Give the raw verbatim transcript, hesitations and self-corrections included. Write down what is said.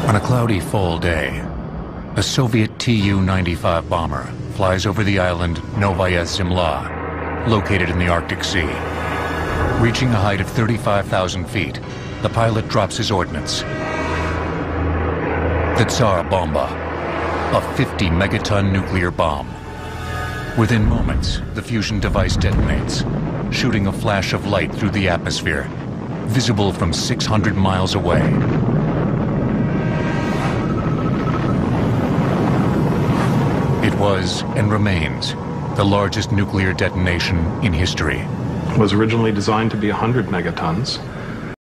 On a cloudy fall day, a Soviet T U ninety-five bomber flies over the island Novaya Zemlya, located in the Arctic Sea. Reaching a height of thirty-five thousand feet, the pilot drops his ordnance. The Tsar Bomba, a fifty megaton nuclear bomb. Within moments, the fusion device detonates, shooting a flash of light through the atmosphere, visible from six hundred miles away. It was, and remains, the largest nuclear detonation in history. It was originally designed to be one hundred megatons.